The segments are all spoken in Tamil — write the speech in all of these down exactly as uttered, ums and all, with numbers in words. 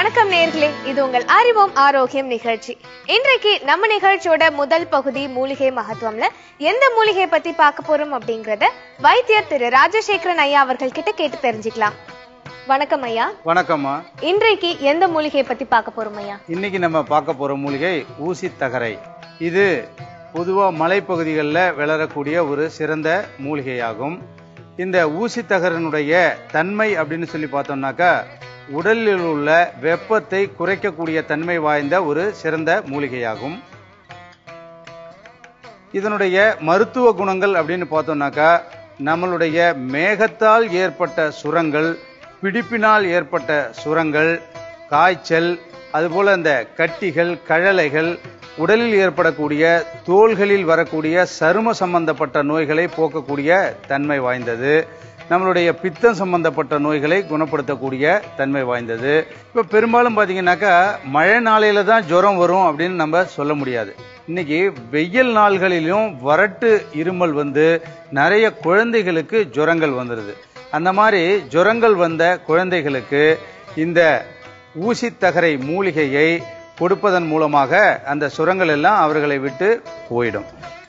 வணக்கம் நேயர்களே, இது உங்கள் அறிவோம் ஆரோக்கியம் நிகழ்ச்சி. இன்றைக்கு நம்ம நிகழ்ச்சியோட முதல் பகுதி மூலிகை மகத்துவம்ல எந்த மூலிகை பத்தி பார்க்க போறோம் அப்படிங்கறத வைத்தியர் திரு ராஜசேகரன் ஐயா அவர்கள் கிட்ட கேட்டு தெரிஞ்சுக்கலாம். வணக்கம் ஐயா. வணக்கம்மா. இன்றைக்கு எந்த மூலிகை பத்தி பார்க்க போறோம் ஐயா? இன்னைக்கு நம்ம பார்க்க போற மூலிகை ஊசி தகரை. இது பொதுவா மலைப்பகுதிகளில் வளரக்கூடிய ஒரு சிறந்த மூலிகையாகும். இந்த ஊசி தகரனுடைய தன்மை அப்படின்னு சொல்லி பார்த்தோம்னாக்கா, உடலில் உள்ள வெப்பத்தை குறைக்கக்கூடிய தன்மை வாய்ந்த ஒரு சிறந்த மூலிகையாகும். இதனுடைய மருத்துவ குணங்கள் அப்படின்னு பார்த்தோம்னாக்கா, நம்மளுடைய மேகத்தால் ஏற்பட்ட சுரங்கள், பிடிப்பினால் ஏற்பட்ட சுரங்கள், காய்ச்சல், அதுபோல இந்த கட்டிகள், கழலைகள், உடலில் ஏற்படக்கூடிய தோள்களில் வரக்கூடிய சரும சம்பந்தப்பட்ட நோய்களை போக்கக்கூடிய தன்மை வாய்ந்தது. நம்மளுடைய பித்தம் சம்பந்தப்பட்ட நோய்களை குணப்படுத்தக்கூடிய தன்மை வாய்ந்தது. இப்போ பெரும்பாலும் பார்த்தீங்கன்னாக்கா, மழை நாளையில தான் ஜுரம் வரும் அப்படின்னு நம்ம சொல்ல முடியாது. இன்னைக்கு வெயில் நாள்களிலும் வறட்டு இருமல் வந்து நிறைய குழந்தைகளுக்கு ஜுரங்கள் வந்துடுது. அந்த மாதிரி ஜுரங்கள் வந்த குழந்தைகளுக்கு இந்த ஊசி தகரை மூலிகையை கொடுப்பதன் மூலமாக அந்த சுரங்கள் எல்லாம் அவர்களை விட்டு போயிடும்.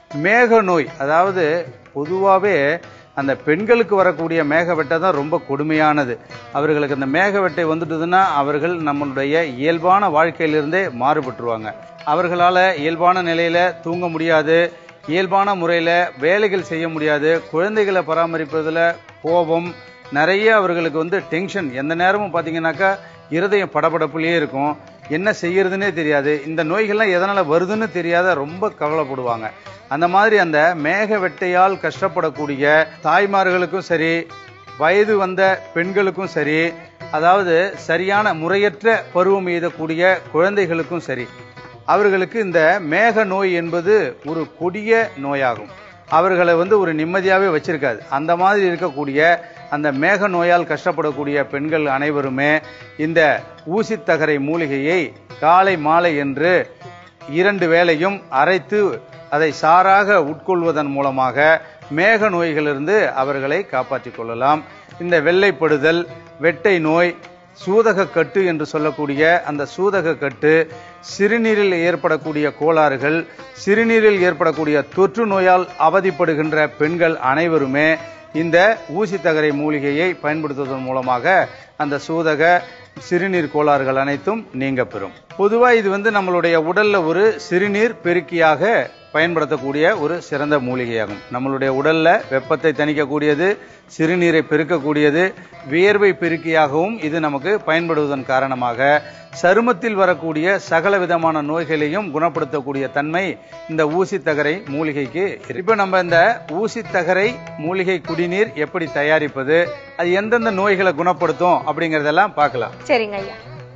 மேக நோய், அதாவது பொதுவாகவே அந்த பெண்களுக்கு வரக்கூடிய மேகவெட்டை தான் ரொம்ப கொடுமையானது. அவர்களுக்கு அந்த மேகவெட்டை வந்துட்டுதுன்னா அவர்கள் நம்மளுடைய இயல்பான வாழ்க்கையிலிருந்தே மாறுபட்டுருவாங்க. அவர்களால் இயல்பான நிலையில தூங்க முடியாது, இயல்பான முறையில் வேலைகள் செய்ய முடியாது, குழந்தைகளை பராமரிப்பதில் கோபம் நிறைய, அவர்களுக்கு வந்து டென்ஷன், எந்த நேரமும் பார்த்தீங்கன்னாக்கா இருதயம் படபடப்புலேயே இருக்கும், என்ன செய்யறதுன்னே தெரியாது. இந்த நோய்கள்லாம் எதனால வருதுன்னு தெரியாத ரொம்ப கவலைப்படுவாங்க. அந்த மாதிரி அந்த மேக வெட்டையால் கஷ்டப்படக்கூடிய தாய்மார்களுக்கும் சரி, வயது வந்த பெண்களுக்கும் சரி, அதாவது சரியான முறையற்ற பருவம் எய்தக்கூடிய குழந்தைகளுக்கும் சரி, அவர்களுக்கு இந்த மேக நோய் என்பது ஒரு கொடிய நோயாகும். அவர்களை வந்து ஒரு நிம்மதியாகவே வச்சிருக்காது. அந்த மாதிரி இருக்கக்கூடிய அந்த மேக நோயால் கஷ்டப்படக்கூடிய பெண்கள் அனைவருமே இந்த ஊசி தகரை மூலிகையை காலை மாலை என்று இரண்டு வேளையும் அரைத்து அதை சாராக உட்கொள்வதன் மூலமாக மேக நோய்களிலிருந்து அவர்களை காப்பாற்றிக் கொள்ளலாம். இந்த வெள்ளைப்படுதல், வெட்டை நோய், சூதக கட்டு என்று சொல்லக்கூடிய அந்த சூதக கட்டு, சிறுநீரில் ஏற்படக்கூடிய கோளாறுகள், சிறுநீரில் ஏற்படக்கூடிய தொற்று நோயால் அவதிப்படுகின்ற பெண்கள் அனைவருமே இந்த ஊசி தகரை மூலிகையை பயன்படுத்துவதன் மூலமாக அந்த சூதக சிறுநீர் கோளாறுகள் அனைத்தும் நீங்க பெறும். பொதுவாக இது வந்து நம்மளுடைய உடல்ல ஒரு சிறுநீர் பெருக்கியாக பயன்படுத்தக்கூடிய ஒரு சிறந்த மூலிகையாகும். நம்மளுடைய உடல்ல வெப்பத்தை தணிக்கக்கூடியது, சிறுநீரை பெருக்கக்கூடியது, வியர்வை பெருக்கியாகவும் இது நமக்கு பயன்படுவதன் காரணமாக சருமத்தில் வரக்கூடிய சகல விதமான நோய்களையும் குணப்படுத்தக்கூடிய தன்மை இந்த ஊசி தகரை மூலிகைக்கு. இப்ப நம்ம இந்த ஊசி தகரை மூலிகை குடிநீர் எப்படி தயாரிப்பது, அது எந்தெந்த நோய்களை குணப்படுத்தும் அப்படிங்கறதெல்லாம் பார்க்கலாம். சரிங்க ஐயா.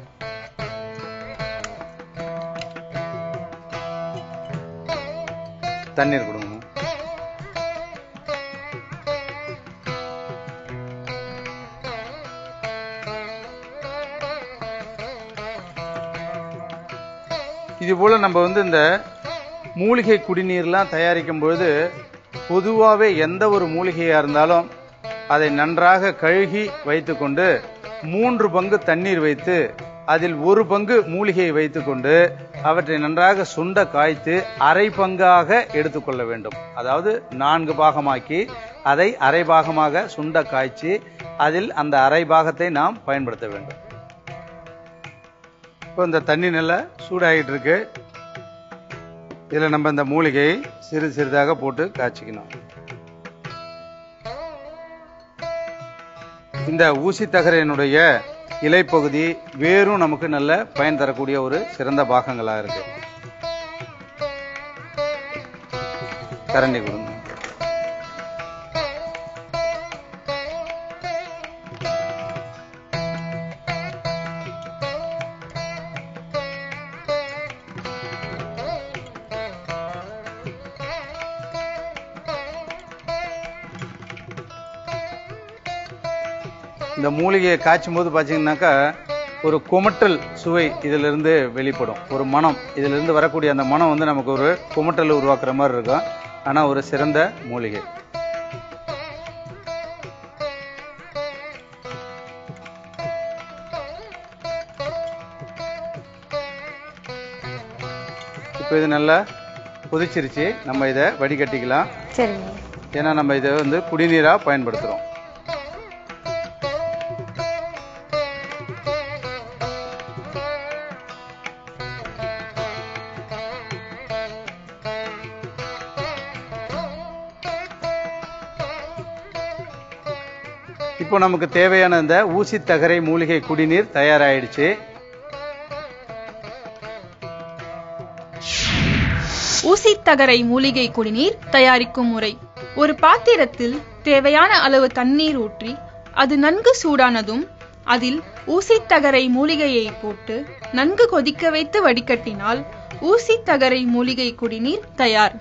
தண்ணீர் கொடுங்க. இது போல நம்ம வந்து இந்த மூலிகை குடிநீர்லாம் தயாரிக்கும் பொழுது பொதுவாகவே எந்த ஒரு மூலிகையா இருந்தாலும் அதை நன்றாக கழுகி வைத்துக்கொண்டு மூன்று பங்கு தண்ணீர் வைத்து அதில் ஒரு பங்கு மூலிகையை வைத்துக்கொண்டு அவற்றை நன்றாக சுண்ட காய்த்து அரை பங்காக எடுத்துக்கொள்ள வேண்டும். அதாவது நான்கு பாகமாக்கி அதை அரை பாகமாக சுண்ட காய்ச்சி அதில் அந்த அரை பாகத்தை நாம் பயன்படுத்த வேண்டும். இப்போ இந்த தண்ணி நல்லா சூடாகிட்டு இருக்கு. இதில் நம்ம இந்த மூலிகையை சிறு சிறிதாக போட்டு காய்ச்சிக்கணும். இந்த ஊசி தகரையினுடைய இலைப்பகுதி வேறும் நமக்கு நல்ல பயன் தரக்கூடிய ஒரு சிறந்த பாகங்களாக இருக்கு. கரண்டி கொடுங்க. இந்த மூலிகையை காய்ச்சும் போது பார்த்தீங்கன்னாக்கா ஒரு குமட்டல் சுவை இதிலிருந்து வெளிப்படும், ஒரு மனம், இதிலிருந்து வரக்கூடிய அந்த மனம் வந்து நமக்கு ஒரு குமட்டல் உருவாக்குற மாதிரி இருக்கும். ஆனால் ஒரு சிறந்த மூலிகை. இப்போ இது நல்லா கொதிச்சிருச்சு. நம்ம இதை வடிகட்டிக்கலாம். சரிங்க. ஏன்னா நம்ம இதை வந்து குடிநீரா பயன்படுத்துறோம். இப்போ நமக்கு தேவையான இந்த ஊசி தகரை மூலிகை குடிநீர் தயாராயிடுச்சு. ஊசி தகரை மூலிகை குடிநீர் தயாரிக்கும் முறை: ஒரு பாத்திரத்தில் தேவையான அளவு தண்ணீர் ஊற்றி அது நன்கு சூடானதும் அதில் ஊசி தகரை மூலிகையை போட்டு நன்கு கொதிக்க வைத்து வடிகட்டினால் ஊசி தகரை மூலிகை குடிநீர் தயார்.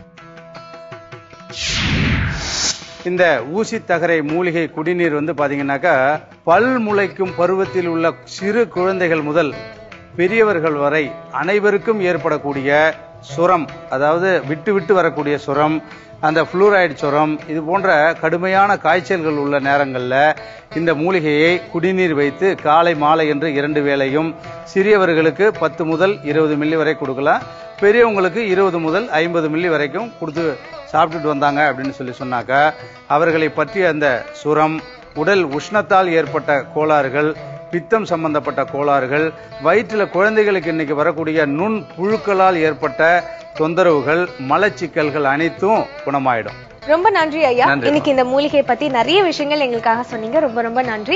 இந்த ஊசி தகரை மூலிகை குடிநீர் வந்து பாத்தீங்கன்னாக்கா பல் முளைக்கும் பருவத்தில் உள்ள சிறு குழந்தைகள் முதல் பெரியவர்கள் வரை அனைவருக்கும் ஏற்படக்கூடிய சுரம், அதாவது விட்டு விட்டு வரக்கூடிய சுரம், அந்த புளூரைடு சுரம், இது போன்ற கடுமையான காய்ச்சல்கள் உள்ள நேரங்களில் இந்த மூலிகையை குடிநீர் வைத்து காலை மாலை என்று இரண்டு வேளையும் சிறியவர்களுக்கு பத்து முதல் இருபது மில்லி வரை கொடுக்கலாம். பெரியவங்களுக்கு இருபது முதல் ஐம்பது மில்லி வரைக்கும் கொடுத்து சாப்பிட்டுட்டு வந்தாங்க அப்படின்னு சொல்லி சொன்னாக்கா அவர்களை பற்றிய அந்த சுரம், உடல் உஷ்ணத்தால் ஏற்பட்ட கோளாறுகள், பித்தம் சம்பந்தப்பட்ட கோளாறுகள், வயிற்றில் குழந்தைகளுக்கு இன்னைக்கு வரக்கூடிய நுண் புழுக்களால் ஏற்பட்ட தொந்தரவுகள், மலச்சிக்கல்கள் அனைத்தும் குணமாயிடும். ரொம்ப நன்றி ஐயா. இன்னைக்கு இந்த மூலிகை பத்தி நிறைய விஷயங்கள் எங்களுக்காக சொன்னீங்க. ரொம்ப ரொம்ப நன்றி.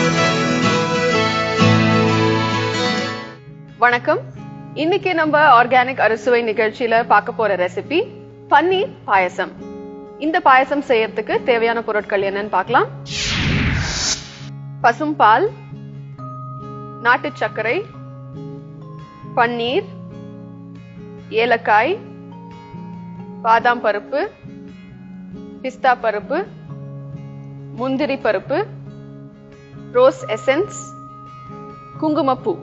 வணக்கம். இன்னைக்கு நம்ம ஆர்கானிக் அறுசுவை நிகழ்ச்சியில பார்க்க போற ரெசிபி பன்னீர் பாயசம். இந்த பாயசம் செய்யறதுக்கு தேவையான பொருட்கள் என்னன்னு பார்க்கலாம். பசும் பால், நாட்டு சர்க்கரை, பன்னீர், ஏலக்காய், பாதாம் பருப்பு, பிஸ்தா பருப்பு, முந்திரி பருப்பு, ரோஸ் எசன்ஸ், குங்குமப்பூ.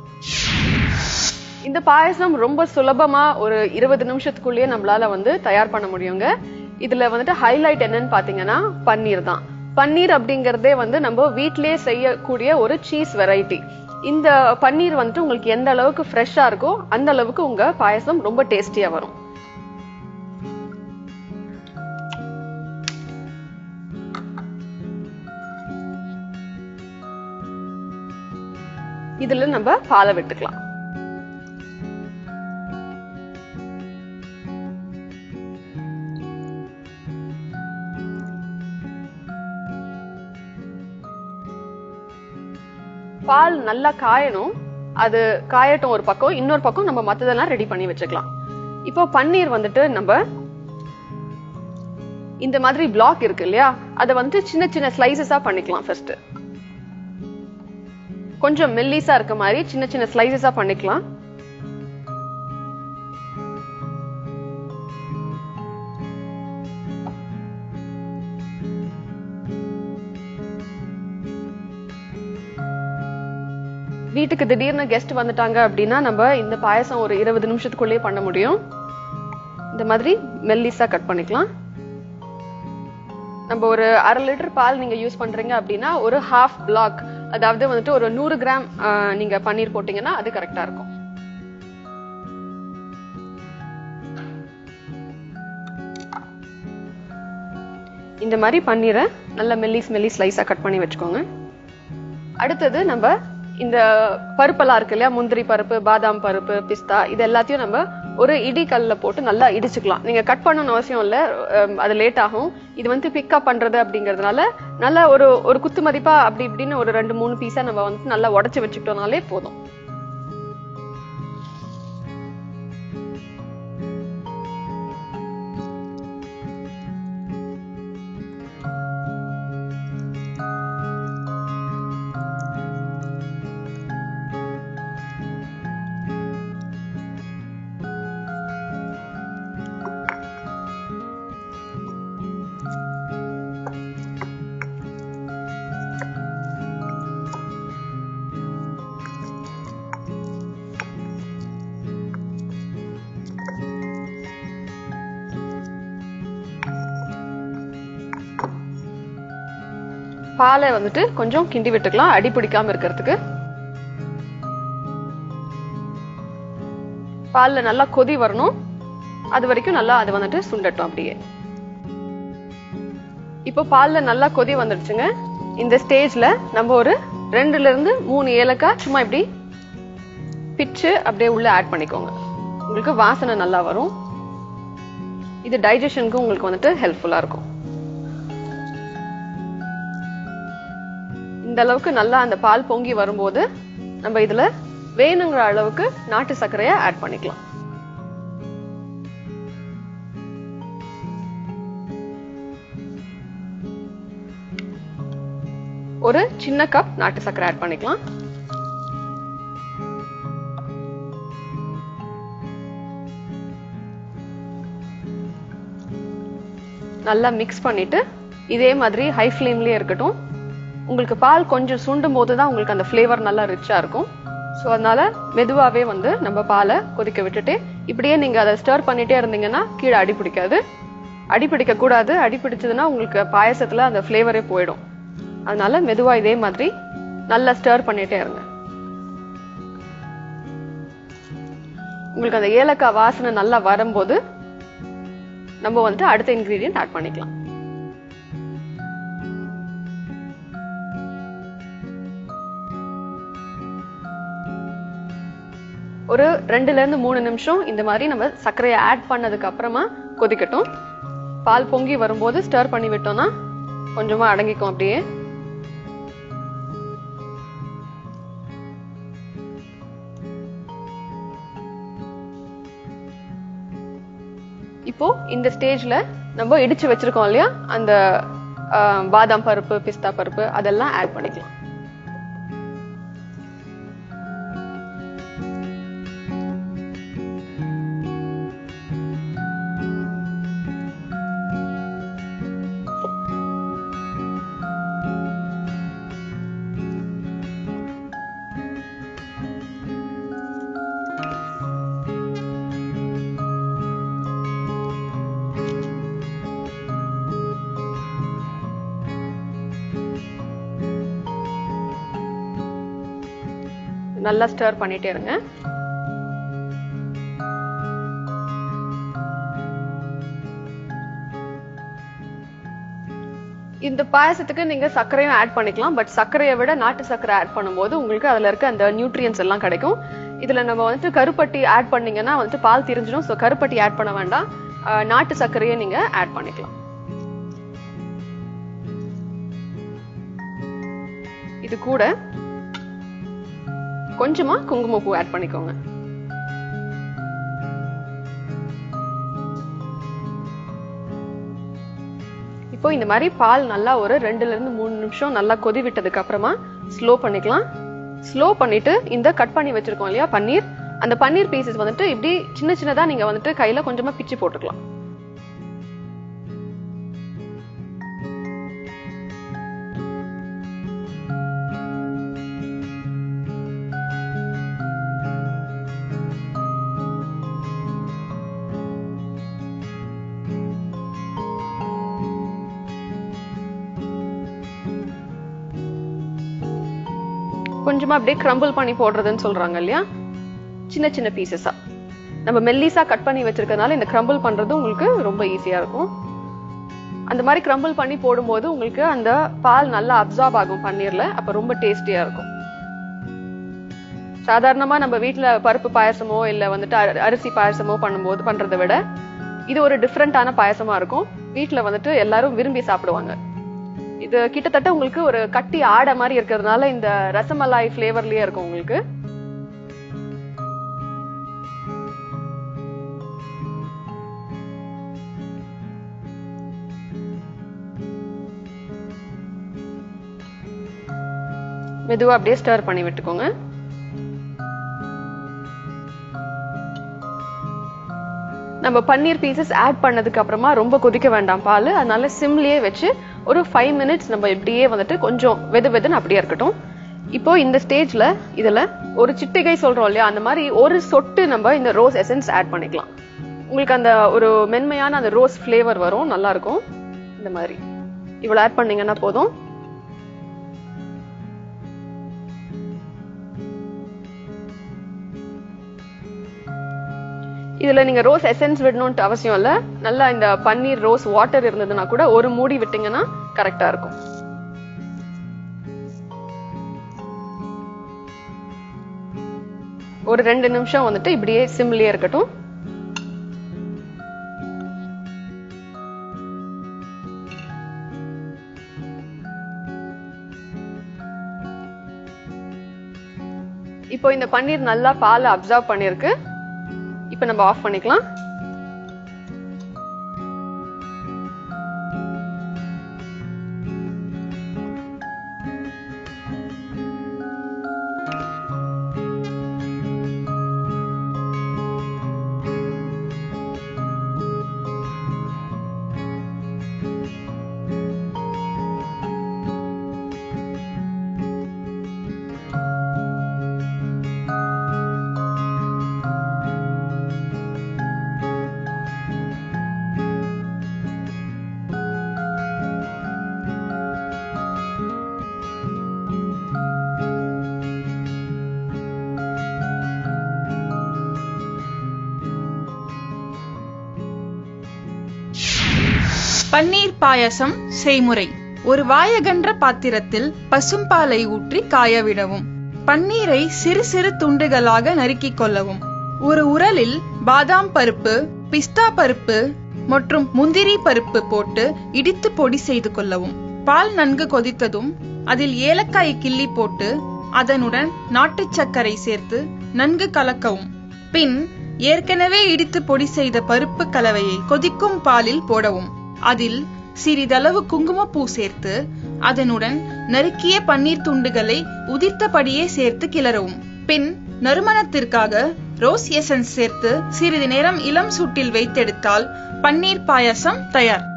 இந்த பாயசம் ரொம்ப சுலபமா ஒரு இருபது நிமிஷத்துக்குள்ளேயே நம்மளால வந்து தயார் பண்ண முடியுங்க. இதுல வந்துட்டு ஹைலைட் என்னன்னு பாத்தீங்கன்னா பன்னீர் தான். பன்னீர் அப்படிங்கறதே வந்து நம்ம வீட்டிலேயே செய்யக்கூடிய ஒரு சீஸ் வெரைட்டி. இந்த பன்னீர் வந்துட்டு உங்களுக்கு எந்த அளவுக்கு ஃப்ரெஷ்ஷா இருக்கோ அந்த அளவுக்கு உங்க பாயசம் ரொம்ப டேஸ்டியா வரும். இதுல நம்ம பாலை விட்டுக்கலாம். பால் நல்லா காயணும். அது காயட்டும் ஒரு பக்கம், இன்னொரு பக்கம் நம்ம மத்ததெல்லாம் ரெடி பண்ணி வச்சுக்கலாம். இப்போ பன்னீர் வந்துட்டு நம்ம இந்த மாதிரி பிளாக் இருக்கு இல்லையா, அதை வந்து சின்ன சின்ன ஸ்லைசஸா பண்ணிக்கலாம். ஃபர்ஸ்ட் கொஞ்சம் மெல்லிசா இருக்க மாதிரி சின்ன சின்ன ஸ்லைசஸா பண்ணிக்கலாம். வீட்டுக்கு திடீர்னு கெஸ்ட் வந்துட்டாங்க அப்படின்னா நம்ம இந்த பாயசம் ஒரு இருபது நிமிஷத்துக்குள்ளேயே பண்ண முடியும். இந்த மாதிரி மெல்லிசா கட் பண்ணிக்கலாம். நம்ம ஒரு அரை லிட்டர் பால் நீங்க யூஸ் பண்றீங்க அப்படின்னா ஒரு ஹாஃப் பிளாக், அதாவது வந்துட்டு ஒரு நூறு கிராம் நீங்க பன்னீர் போட்டீங்கன்னா அது கரெக்டா இருக்கும். இந்த மாதிரி பன்னீரை நல்ல மெல்லிஸ் மெல்லிஸ் ஸ்லைஸா கட் பண்ணி வச்சுக்கோங்க. அடுத்தது நம்ம இந்த பருப்பெல்லாம் இருக்கு இல்லையா, முந்திரி பருப்பு, பாதாம் பருப்பு, பிஸ்தா, இது எல்லாத்தையும் நம்ம ஒரு இடி கல்ல போட்டு நல்லா இடிச்சுக்கலாம். நீங்க கட் பண்ணணும்னு அவசியம் இல்ல, அது லேட் ஆகும். இது வந்து பிக்கப் பண்றது அப்படிங்கறதுனால நல்லா ஒரு ஒரு குத்து மதிப்பா அப்படி இப்படின்னு ஒரு ரெண்டு மூணு பீஸா நம்ம வந்து நல்லா உடைச்சு வச்சுக்கிட்டோம்னாலே போதும். பாலை வந்துட்டு கொஞ்சம் கிண்டி விட்டுக்கலாம் அடி பிடிக்காம இருக்கிறதுக்கு. பால்ல நல்லா கொதி வரணும். அது வரைக்கும் நல்லா அது வந்துட்டு சுண்டட்டும் அப்படியே. இப்போ பால்ல நல்லா கொதி வந்துடுச்சுங்க. இந்த ஸ்டேஜ்ல நம்ம ஒரு ரெண்டுல இருந்து மூணு ஏலக்காய் சும்மா இப்படி பிச்சு அப்படியே உள்ள ஆட் பண்ணிக்கோங்க. உங்களுக்கு வாசனை நல்லா வரும். இது டைஜஷனுக்கு உங்களுக்கு வந்துட்டு ஹெல்ப்ஃபுல்லா இருக்கும். இந்த அளவுக்கு நல்லா அந்த பால் பொங்கி வரும்போது நம்ம இதுல வேணுங்கிற அளவுக்கு நாட்டு சர்க்கரையை ஆட் பண்ணிக்கலாம். ஒரு சின்ன கப் நாட்டு சர்க்கரை ஆட் பண்ணிக்கலாம். நல்லா மிக்ஸ் பண்ணிட்டு இதே மாதிரி ஹை ஃப்ளேம்லயே இருக்கட்டும். உங்களுக்கு பால் கொஞ்சம் சுண்டும் போதுதான் உங்களுக்கு அந்த ஃபிளேவர் நல்லா ரிச்சா இருக்கும். ஸோ அதனால மெதுவாவே வந்து நம்ம பாலை கொதிக்க விட்டுட்டு இப்படியே நீங்க அதை ஸ்டர் பண்ணிட்டே இருந்தீங்கன்னா கீழே அடி பிடிக்காது. அடி பிடிக்க கூடாது. அடி பிடிச்சதுன்னா உங்களுக்கு பாயசத்துல அந்த ஃபிளேவரே போயிடும். அதனால மெதுவா இதே மாதிரி நல்லா ஸ்டர் பண்ணிட்டே இருங்க. உங்களுக்கு அந்த ஏலக்காய் வாசனை நல்லா வரும்போது நம்ம வந்துட்டு அடுத்த இன்கிரீடியன்ட் ஆட் பண்ணிக்கலாம். ஒரு ரெண்டுல இருந்து மூணு நிமிஷம் இந்த மாதிரி நம்ம சர்க்கரையை ஆட் பண்ணதுக்கு அப்புறமா கொதிக்கட்டும். பால் பொங்கி வரும்போது ஸ்டர் பண்ணி விட்டோம்னா கொஞ்சமா அடங்கிக்கும் அப்படியே. இப்போ இந்த ஸ்டேஜ்ல நம்ம இடிச்சு வச்சிருக்கோம் இல்லையா அந்த பாதாம் பருப்பு, பிஸ்தா பருப்பு அதெல்லாம் ஆட் பண்ணிக்கலாம். நல்லா ஸ்டர் பண்ணிட்டே இருங்க. இந்த பாயசத்துக்கு நீங்க சர்க்கரையும் ஆட் பண்ணிக்கலாம். பட் சர்க்கரையை விட நாட்டு சர்க்கரை ஆட் பண்ணும்போது உங்களுக்கு அதுல இருக்க அந்த நியூட்ரியன்ஸ் எல்லாம் கிடைக்கும். இதுல நம்ம வந்துட்டு கருப்பட்டி ஆட் பண்ணீங்கன்னா வந்துட்டு பால் திரிஞ்சிடும். ஸோ கருப்பட்டி ஆட் பண்ண வேண்டாம். நாட்டு சர்க்கரையை நீங்க ஆட் பண்ணிக்கலாம். இது கூட கொஞ்சமா குங்குமப்பூ ஆட் பண்ணிக்கோங்க. இப்போ இந்த மாதிரி பால் நல்லா ஒரு ரெண்டுல இருந்து மூணு நிமிஷம் நல்லா கொதி விட்டதுக்கு அப்புறமா ஸ்லோ பண்ணிக்கலாம். ஸ்லோ பண்ணிட்டு இந்த கட் பண்ணி வச்சிருக்கோம் இல்லையா பன்னீர், அந்த பன்னீர் பீசஸ் வந்துட்டு இப்படி சின்ன சின்னதா நீங்க வந்துட்டு கையில கொஞ்சமா பிச்சு போட்டுக்கலாம். கொஞ்சமா அப்படியே கிரம்பிள் பண்ணி போடுறதுன்னு சொல்றாங்க இல்லையா, சின்ன சின்ன பீசஸா நம்ம மெல்லிசா கட் பண்ணி வச்சிருக்கனால இந்த கிரம்பிள் பண்றது உங்களுக்கு ரொம்ப ஈஸியா இருக்கும். அந்த மாதிரி கிரம்பிள் பண்ணி போடும்போது உங்களுக்கு அந்த பால் நல்லா அப்சார்ப் ஆகும் பன்னீர்ல. அப்ப ரொம்ப டேஸ்டியா இருக்கும். சாதாரணமா நம்ம வீட்டுல பருப்பு பாயசமோ இல்ல வந்துட்டு அரிசி பாயசமோ பண்ணும்போது பண்றதை விட இது ஒரு டிஃப்ரெண்டான பாயசமா இருக்கும். வீட்டுல வந்துட்டு எல்லாரும் விரும்பி சாப்பிடுவாங்க. இது கிட்டத்தட்ட உங்களுக்கு ஒரு கட்டி ஆடை மாதிரி இருக்கிறதுனால இந்த ரசமலாய் பிளேவர்லயே இருக்கும் உங்களுக்கு. மெதுவா அப்படியே ஸ்டர் பண்ணி விட்டுக்கோங்க. நம்ம பன்னீர் பீசஸ் ஆட் பண்ணதுக்கு அப்புறமா ரொம்ப கொதிக்க வேண்டாம் பால். அதனால சிம்லயே வச்சு ஒரு ஃபைவ் மினிட்ஸ் நம்ம இப்படியே வந்துட்டு கொஞ்சம் வெது வெதுன்னு அப்படியே இருக்கட்டும். இப்போ இந்த ஸ்டேஜ்ல இதுல ஒரு சிட்டிகை சொல்றோம் இல்லையா, அந்த மாதிரி ஒரு சொட்டு நம்ம இந்த ரோஸ் எசன்ஸ் ஆட் பண்ணிக்கலாம். உங்களுக்கு அந்த ஒரு மென்மையான அந்த ரோஸ் ஃபிளேவர் வரும், நல்லா இருக்கும். இந்த மாதிரி இவ்வளவு ஆட் பண்ணீங்கன்னா போதும். இதுல நீங்க ரோஸ் எசன்ஸ் விடணும்னு அவசியம் இல்ல. நல்லா இந்த பன்னீர் ரோஸ் வாட்டர் இருந்ததுன்னா கூட ஒரு மூடி விட்டீங்கன்னா கரெக்டா இருக்கும். ஒரு ரெண்டு நிமிஷம் வந்துட்டு இப்படியே சிம்லயே இருக்கட்டும். இப்போ இந்த பன்னீர் நல்லா பாலை அப்சர்வ் பண்ணிருக்கு. இப்போ நம்ம ஆஃப் பண்ணிக்கலாம். பன்னீர் பாயசம் செய்முறை. ஒரு வாயகன்ற பாத்திரத்தில் பசும்பாலை ஊற்றி காய விடவும். பன்னீரை சிறு சிறு துண்டுகளாக நறுக்கிக் கொள்ளவும். ஒரு உரலில் பாதாம் பருப்பு, பிஸ்தா பருப்பு மற்றும் முந்திரி பருப்பு போட்டு இடித்து பொடி செய்து கொள்ளவும். பால் நன்கு கொதித்ததும் அதில் ஏலக்காய் கிள்ளி போட்டு அதனுடன் நாட்டு சர்க்கரை சேர்த்து நன்கு கலக்கவும். பின் ஏற்கனவே இடித்து பொடி செய்த பருப்பு கலவையை கொதிக்கும் பாலில் போடவும். அதில் சிறிதளவு குங்குமப்பூ சேர்த்து அதனுடன் நறுக்கிய பன்னீர் துண்டுகளை உதிர்த்தபடியே சேர்த்து கிளறவும். பின் நறுமணத்திற்காக ரோஸ் எசன்ஸ் சேர்த்து சிறிது நேரம் இளம் சூட்டில் வைத்தெடுத்தால் பன்னீர் பாயசம் தயார்.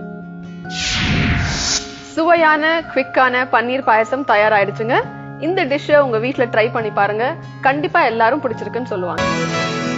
சுவையான குவிக்கான பன்னீர் பாயசம் தயாராயிடுச்சுங்க. இந்த டிஷ்ஷை உங்க வீட்டுல ட்ரை பண்ணி பாருங்க. கண்டிப்பா எல்லாரும் பிடிச்சிருக்குன்னு சொல்லுவாங்க.